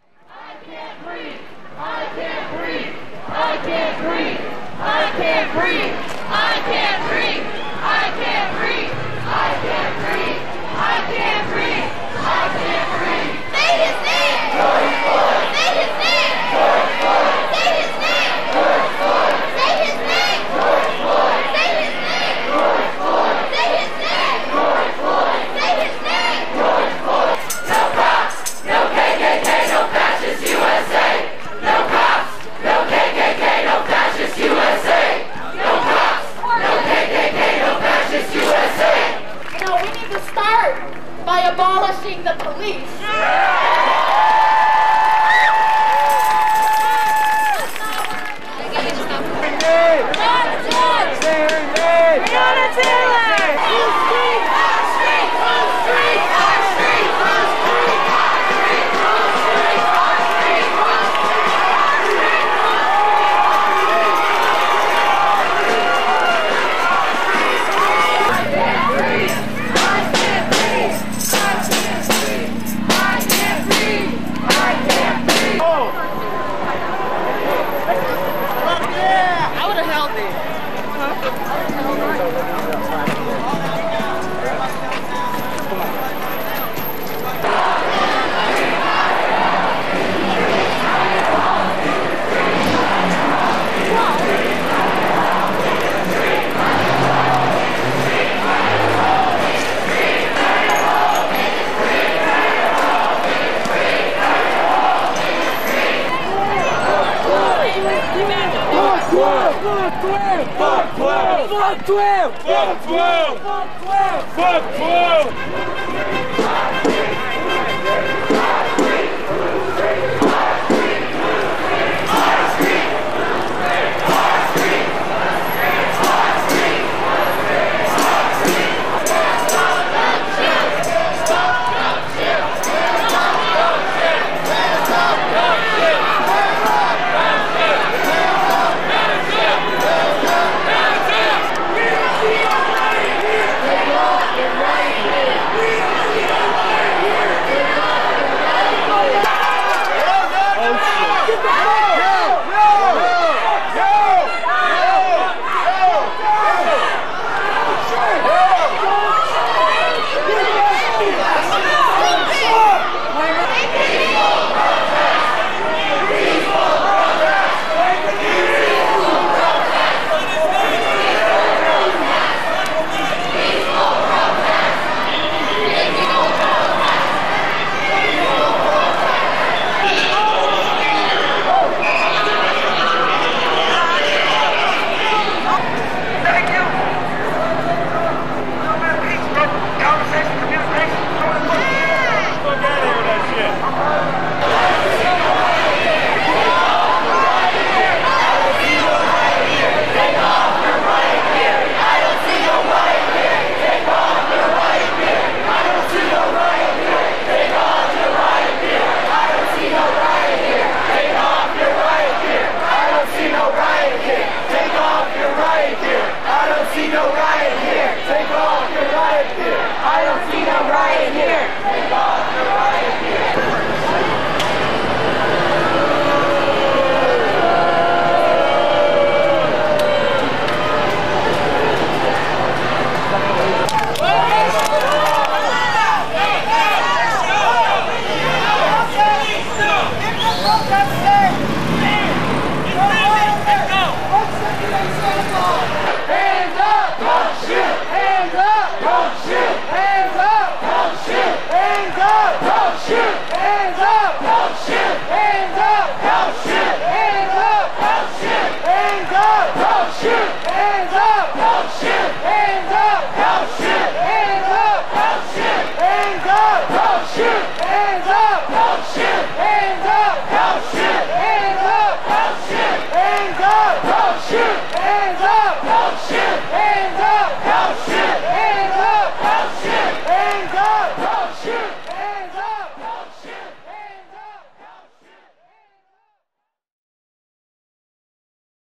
I can't breathe. I can't breathe. I can't breathe. I can't breathe. I can't breathe. I can't breathe. I can't breathe. I can't breathe. I can't breathe. Say his name. George Floyd. Say his name. George Floyd. Say his name. George Floyd. Say his name. George Floyd. Say his name. George Floyd. Say his name. George Floyd. Say his name. George Floyd. No cops. No KKK. No fascist USA. No cops. No KKK. No fascist USA. No cops. No KKK. No fascist USA. You know, we need to start by abolishing the police. Fuck 12! Fuck 12! Fuck 12! Fuck 12!